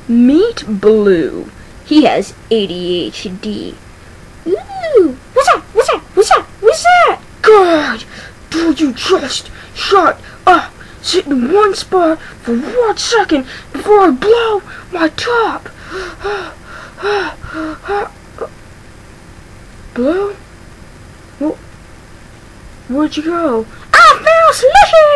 Meet Blue. He has ADHD. Ooh, what's that? What's that? What's that? What's that? God, do you just shut up? Sit in one spot for 1 second before I blow my top. Blue? Where'd you go? I feel slushy!